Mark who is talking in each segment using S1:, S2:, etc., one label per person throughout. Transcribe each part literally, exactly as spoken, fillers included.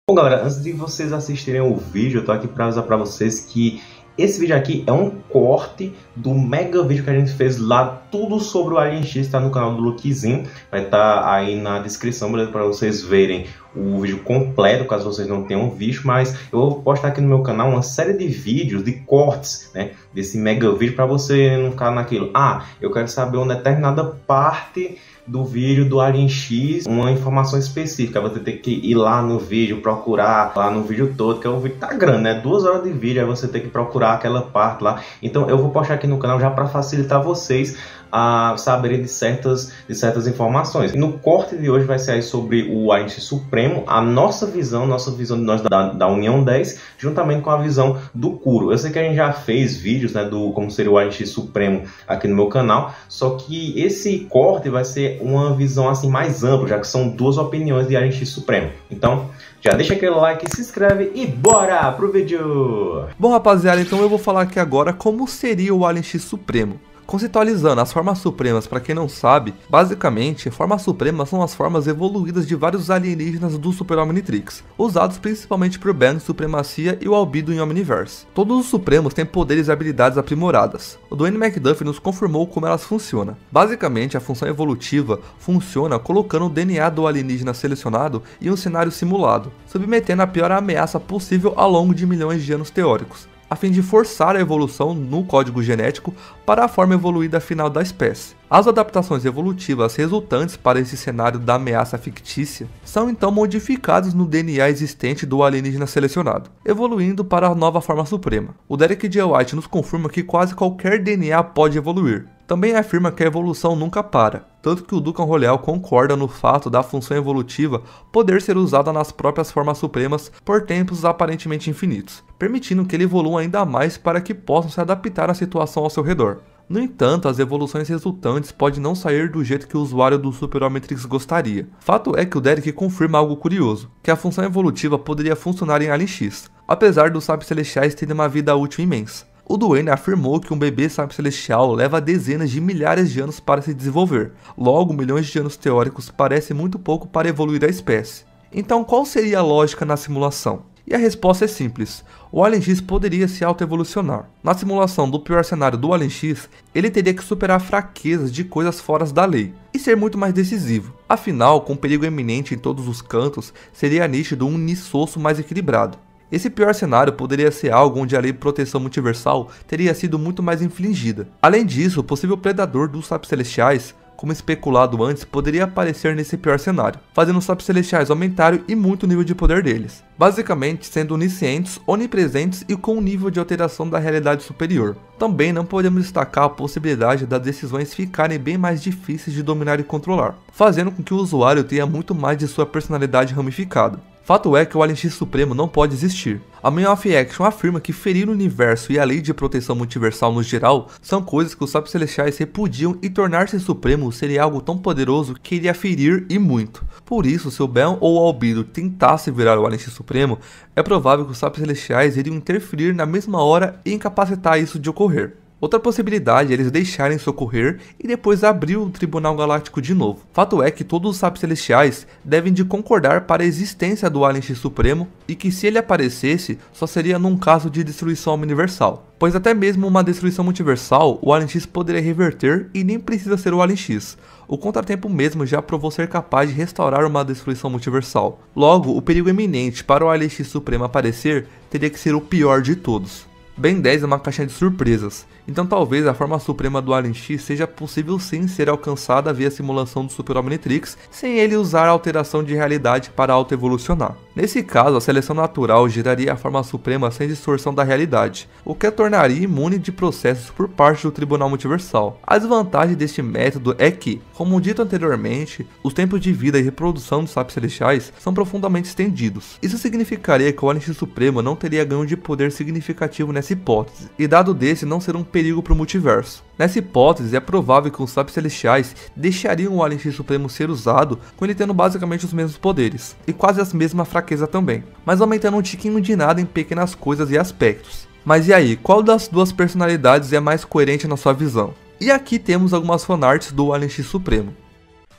S1: Bom, galera, antes de vocês assistirem o vídeo, eu tô aqui para avisar para vocês que esse vídeo aqui é um corte do mega vídeo que a gente fez lá, tudo sobre o Alien X, tá no canal do Lukezinho, vai estar tá aí na descrição, beleza, para vocês verem o vídeo completo, caso vocês não tenham visto, mas eu vou postar aqui no meu canal uma série de vídeos, de cortes, né, desse mega vídeo, para você não ficar naquilo, ah, eu quero saber uma determinada parte do vídeo do Alien X, uma informação específica, você tem que ir lá no vídeo, procurar lá no vídeo todo, que é o vídeo tá grande, né, duas horas de vídeo, aí você tem que procurar aquela parte lá. Então eu vou postar aqui no canal já para facilitar vocês a saberem de certas, de certas informações. E no corte de hoje vai ser aí sobre o Alien X Supremo, a nossa visão, nossa visão de nós da, da União dez, juntamente com a visão do Kuro. Eu sei que a gente já fez vídeos, né, do como seria o Alien X Supremo aqui no meu canal, só que esse corte vai ser uma visão assim mais ampla, já que são duas opiniões de Alien X Supremo. Então já deixa aquele like, se inscreve e bora pro vídeo!
S2: Bom, rapaziada, então eu vou falar aqui agora como seria o Alien X Supremo. Conceitualizando as formas supremas, para quem não sabe, basicamente, formas supremas são as formas evoluídas de vários alienígenas do Super Omnitrix, usados principalmente por Ben, Supremacia e o Albedo em Omniverse. Todos os Supremos têm poderes e habilidades aprimoradas. O Dwayne McDuffie nos confirmou como elas funcionam. Basicamente, a função evolutiva funciona colocando o D N A do alienígena selecionado em um cenário simulado, submetendo a pior ameaça possível ao longo de milhões de anos teóricos, a fim de forçar a evolução no código genético para a forma evoluída final da espécie. As adaptações evolutivas resultantes para esse cenário da ameaça fictícia são então modificadas no D N A existente do alienígena selecionado, evoluindo para a nova forma suprema. O Derek J. White nos confirma que quase qualquer D N A pode evoluir. Também afirma que a evolução nunca para, tanto que o Duncan Royal concorda no fato da função evolutiva poder ser usada nas próprias formas supremas por tempos aparentemente infinitos, permitindo que ele evolua ainda mais para que possam se adaptar à situação ao seu redor. No entanto, as evoluções resultantes podem não sair do jeito que o usuário do Super Omnitrix gostaria. Fato é que o Derek confirma algo curioso, que a função evolutiva poderia funcionar em Alien X, apesar dos Sapos Celestiais terem uma vida útil imensa. O Dwayne afirmou que um bebê Sapo Celestial leva dezenas de milhares de anos para se desenvolver, logo milhões de anos teóricos parece muito pouco para evoluir a espécie. Então qual seria a lógica na simulação? E a resposta é simples, o Alien X poderia se autoevolucionar. Na simulação do pior cenário do Alien X, ele teria que superar fraquezas de coisas fora da lei, e ser muito mais decisivo. Afinal, com perigo iminente em todos os cantos, seria nítido um Nissosso mais equilibrado. Esse pior cenário poderia ser algo onde a lei de proteção multiversal teria sido muito mais infligida. Além disso, o possível predador dos Sapos Celestiais, como especulado antes, poderia aparecer nesse pior cenário, fazendo os Sapos Celestiais aumentarem e muito o nível de poder deles, basicamente sendo oniscientes, onipresentes e com um nível de alteração da realidade superior. Também não podemos destacar a possibilidade das decisões ficarem bem mais difíceis de dominar e controlar, fazendo com que o usuário tenha muito mais de sua personalidade ramificada. Fato é que o Alien X Supremo não pode existir. A Man of Action afirma que ferir o universo e a lei de proteção multiversal no geral são coisas que os Sapos Celestiais repudiam e tornar-se Supremo seria algo tão poderoso que iria ferir e muito. Por isso, se o Ben ou o Albedo tentasse virar o Alien X Supremo, é provável que os Sapos Celestiais iriam interferir na mesma hora e incapacitar isso de ocorrer. Outra possibilidade é eles deixarem socorrer e depois abrir o Tribunal Galáctico de novo. Fato é que todos os Sapos Celestiais devem de concordar para a existência do Alien X Supremo e que se ele aparecesse, só seria num caso de destruição universal. Pois até mesmo uma destruição multiversal, o Alien X poderia reverter e nem precisa ser o Alien X. O contratempo mesmo já provou ser capaz de restaurar uma destruição multiversal. Logo, o perigo iminente para o Alien X Supremo aparecer teria que ser o pior de todos. Ben dez é uma caixinha de surpresas, então talvez a forma suprema do Alien X seja possível sim ser alcançada via simulação do Super Omnitrix, sem ele usar a alteração de realidade para autoevolucionar. Nesse caso, a seleção natural geraria a forma suprema sem distorção da realidade, o que a tornaria imune de processos por parte do Tribunal Multiversal. A desvantagem deste método é que, como dito anteriormente, os tempos de vida e reprodução dos Sapos Celestiais são profundamente estendidos. Isso significaria que o Alien X Supremo não teria ganho de poder significativo nessa hipótese, e dado desse não ser um perigo para o multiverso. Nessa hipótese, é provável que os Sapos Celestiais deixariam o Alien X Supremo ser usado com ele tendo basicamente os mesmos poderes, e quase as mesmas fraquezas também, mas aumentando um tiquinho de nada em pequenas coisas e aspectos. Mas e aí, qual das duas personalidades é mais coerente na sua visão? E aqui temos algumas fanarts do Alien X Supremo.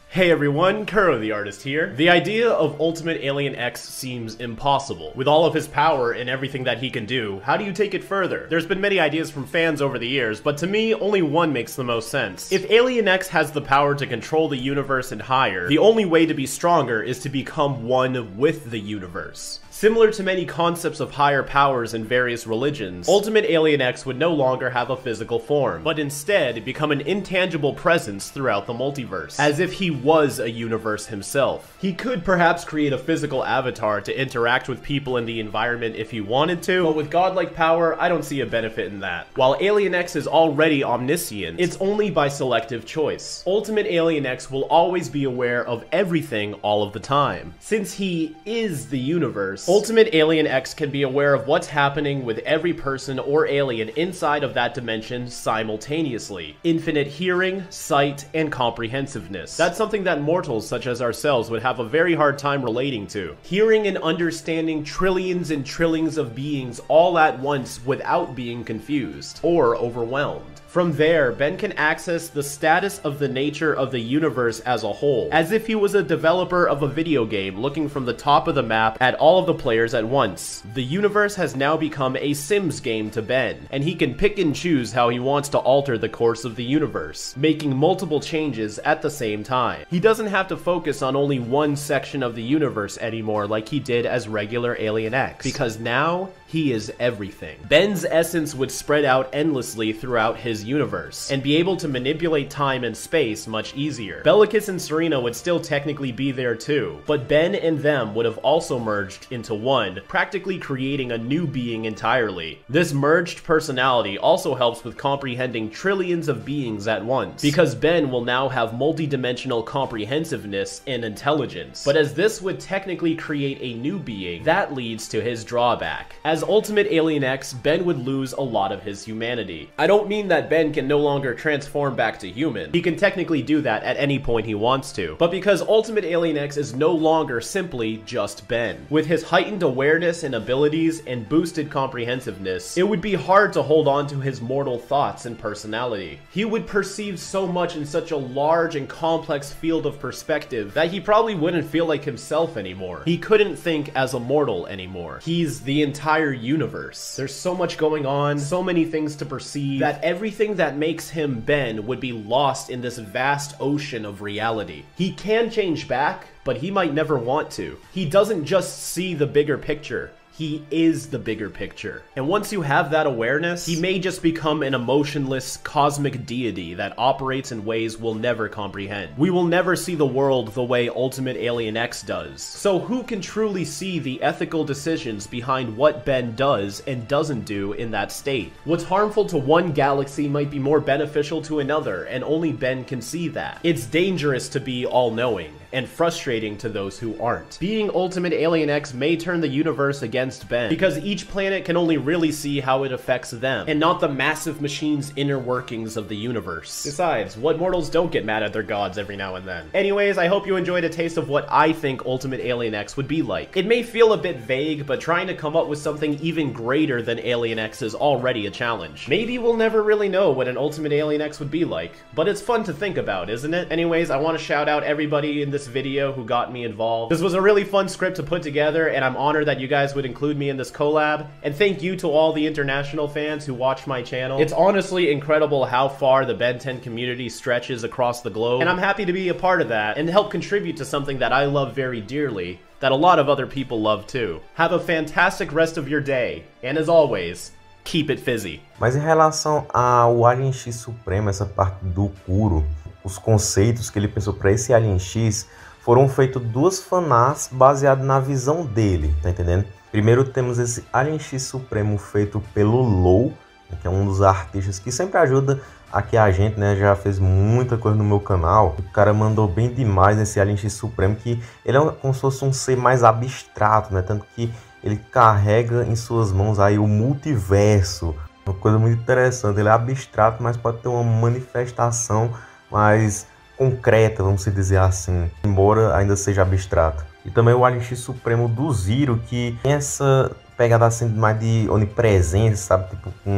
S3: Hey everyone, Kuro the artist here. The idea of Ultimate Alien X seems impossible. With all of his power and everything that he can do, how do you take it further? There's been many ideas from fans over the years, but to me, only one makes the most sense. If Alien X has the power to control the universe and higher, the only way to be stronger is to become one with the universe. Similar to many concepts of higher powers in various religions, Ultimate Alien X would no longer have a physical form, but instead become an intangible presence throughout the multiverse, as if he was a universe himself. He could perhaps create a physical avatar to interact with people in the environment if he wanted to, but with godlike power, I don't see a benefit in that. While Alien X is already omniscient, it's only by selective choice. Ultimate Alien X will always be aware of everything all of the time. Since he is the universe, Ultimate Alien X can be aware of what's happening with every person or alien inside of that dimension simultaneously. Infinite hearing, sight, and comprehensiveness. That's something that mortals such as ourselves would have a very hard time relating to. Hearing and understanding trillions and trillions of beings all at once without being confused or overwhelmed. From there, Ben can access the status of the nature of the universe as a whole, as if he was a developer of a video game looking from the top of the map at all of the players at once. The universe has now become a Sims game to Ben, and he can pick and choose how he wants to alter the course of the universe, making multiple changes at the same time. He doesn't have to focus on only one section of the universe anymore like he did as regular Alien X, because now he is everything. Ben's essence would spread out endlessly throughout his universe, and be able to manipulate time and space much easier. Bellicus and Serena would still technically be there too, but Ben and them would have also merged into one, practically creating a new being entirely. This merged personality also helps with comprehending trillions of beings at once, because Ben will now have multi-dimensional comprehensiveness and intelligence. But as this would technically create a new being, that leads to his drawback. As Ultimate Alien X, Ben would lose a lot of his humanity. I don't mean that Ben can no longer transform back to human. He can technically do that at any point he wants to, but because Ultimate Alien X is no longer simply just Ben. With his heightened awareness and abilities and boosted comprehensiveness, it would be hard to hold on to his mortal thoughts and personality. He would perceive so much in such a large and complex field of perspective that he probably wouldn't feel like himself anymore. He couldn't think as a mortal anymore. He's the entire universe. There's so much going on, so many things to perceive, that everything that makes him Ben would be lost in this vast ocean of reality. He can change back, but he might never want to. He doesn't just see the bigger picture. He is the bigger picture. And once you have that awareness, he may just become an emotionless cosmic deity that operates in ways we'll never comprehend. We will never see the world the way Ultimate Alien X does. So who can truly see the ethical decisions behind what Ben does and doesn't do in that state? What's harmful to one galaxy might be more beneficial to another, and only Ben can see that. It's dangerous to be all-knowing, and frustrating to those who aren't. Being Ultimate Alien X may turn the universe against Ben, because each planet can only really see how it affects them, and not the massive machine's inner workings of the universe. Besides, what mortals don't get mad at their gods every now and then? Anyways, I hope you enjoyed a taste of what I think Ultimate Alien X would be like. It may feel a bit vague, but trying to come up with something even greater than Alien X is already a challenge. Maybe we'll never really know what an Ultimate Alien X would be like, but it's fun to think about, isn't it? Anyways, I want to shout out everybody in this video who got me involved. This was a really fun script to put together, and I'm honored that you guys would include me in this collab, and thank you to all the international fans who watch my channel. It's honestly incredible how far the Ben ten community stretches across the globe, and I'm happy to be a part of that and help contribute to something that I love very dearly, that a lot of other people love too. Have a fantastic rest of your day, and as always, keep it fizzy.
S1: Mas em relação ao Alien X Supremo, essa parte do Kuro, os conceitos que ele pensou para esse Alien X, foram feitas duas fanarts baseadas na visão dele, tá entendendo? Primeiro temos esse Alien X Supremo feito pelo Low, que é um dos artistas que sempre ajuda aqui a gente, né? Já fez muita coisa no meu canal. O cara mandou bem demais nesse Alien X Supremo, que ele é como se fosse um ser mais abstrato, né? Tanto que ele carrega em suas mãos aí o multiverso. Uma coisa muito interessante. Ele é abstrato, mas pode ter uma manifestação mais concreta, vamos dizer assim, embora ainda seja abstrato. E também o Alien X Supremo do Zero, que tem essa pegada assim mais de onipresença, sabe? Tipo, com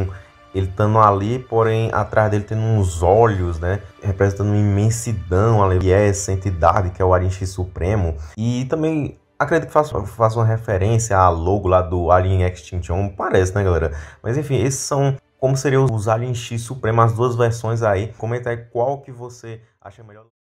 S1: ele estando ali, porém atrás dele tendo uns olhos, né, representando uma imensidão ali, que é essa entidade que é o Alien X Supremo. E também acredito que faça, faça uma referência à logo lá do Alien Extinction, parece, né, galera? Mas enfim, esses são como seriam os Alien X Supremo, as duas versões aí. Comenta aí qual que você acha melhor.